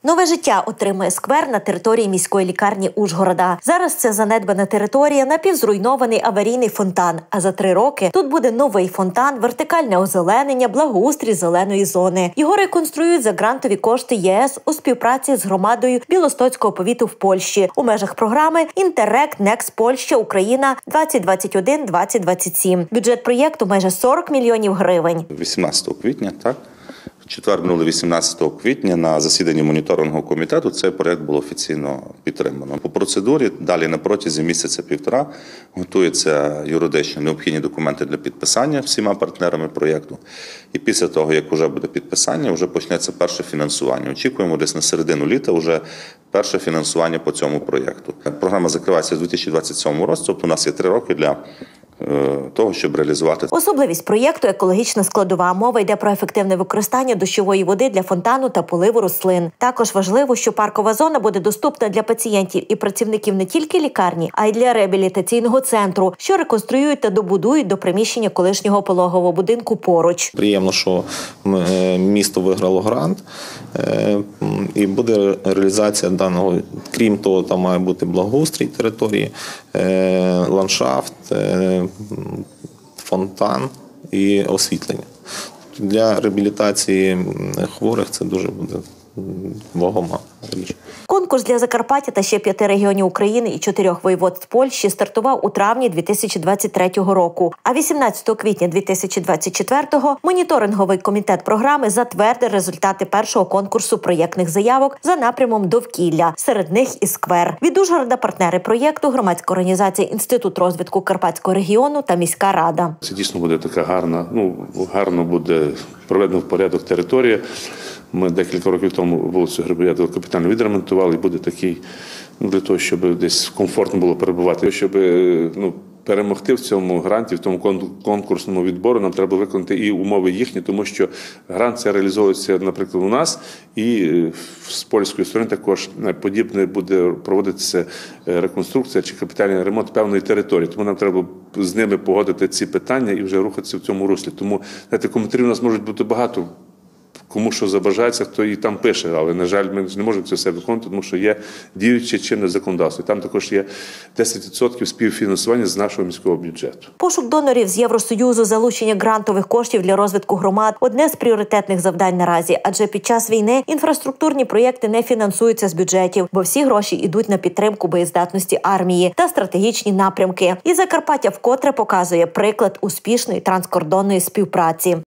Нове життя отримує сквер на території міської лікарні Ужгорода. Зараз це занедбана територія, напівзруйнований аварійний фонтан. А за 3 роки тут буде новий фонтан, вертикальне озеленення, благоустрій зеленої зони. Його реконструюють за грантові кошти ЄС у співпраці з громадою Білостоцького повіту в Польщі у межах програми «Інтеррект Некс Польща Україна 2021-2027». Бюджет проєкту майже 40 мільйонів гривень. 18 квітня, так? В четвер минуло 18 квітня на засіданні моніторингового комітету цей проєкт було офіційно підтримано. По процедурі далі на протязі місяця-півтора готуються юридично необхідні документи для підписання всіма партнерами проєкту. І після того, як вже буде підписання, вже почнеться перше фінансування. Очікуємо десь на середину літа вже перше фінансування по цьому проєкту. Програма закривається у 2027 році, тобто у нас є 3 роки для того, щоб реалізувати. Особливість проєкту – екологічна складова. Мова йде про ефективне використання дощової води для фонтану та поливу рослин. Також важливо, що паркова зона буде доступна для пацієнтів і працівників не тільки лікарні, а й для реабілітаційного центру, що реконструюють та добудують до приміщення колишнього пологового будинку поруч. Приємно, що місто виграло грант і буде реалізація даного. Крім того, там має бути благоустрій території, ландшафт, фонтан і освітлення. Для реабілітації хворих це дуже буде вагома річ. Конкурс для Закарпаття та ще 5 регіонів України і 4 воєводств Польщі стартував у травні 2023 року. А 18 квітня 2024-го моніторинговий комітет програми затвердив результати першого конкурсу проєктних заявок за напрямом довкілля. Серед них і сквер. Від Ужгорода партнери проєкту, громадська організація «Інститут розвитку Карпатського регіону» та міська рада. Це дійсно буде така гарно буде проведено в порядок територія. Ми декілька років тому вулицю Грибоєдова капітально відремонтували, і буде такий, для того, щоб десь комфортно було перебувати. Щоб перемогти в цьому гранті, в тому конкурсному відбору, нам треба виконати і умови їхні, тому що грант це реалізовується, наприклад, у нас, і з польської сторони також подібне буде проводитися реконструкція чи капітальний ремонт певної території. Тому нам треба з ними погодити ці питання і вже рухатися в цьому руслі. Тому, знаєте, коментарів у нас можуть бути багато. Кому що забажається, хто і там пише, але, на жаль, ми не можемо це все виконувати, тому що є діюче чинне законодавство. Там також є 10% співфінансування з нашого міського бюджету. Пошук донорів з Євросоюзу, залучення грантових коштів для розвитку громад – одне з пріоритетних завдань наразі. Адже під час війни інфраструктурні проєкти не фінансуються з бюджетів, бо всі гроші йдуть на підтримку боєздатності армії та стратегічні напрямки. І Закарпаття вкотре показує приклад успішної транскордонної співпраці.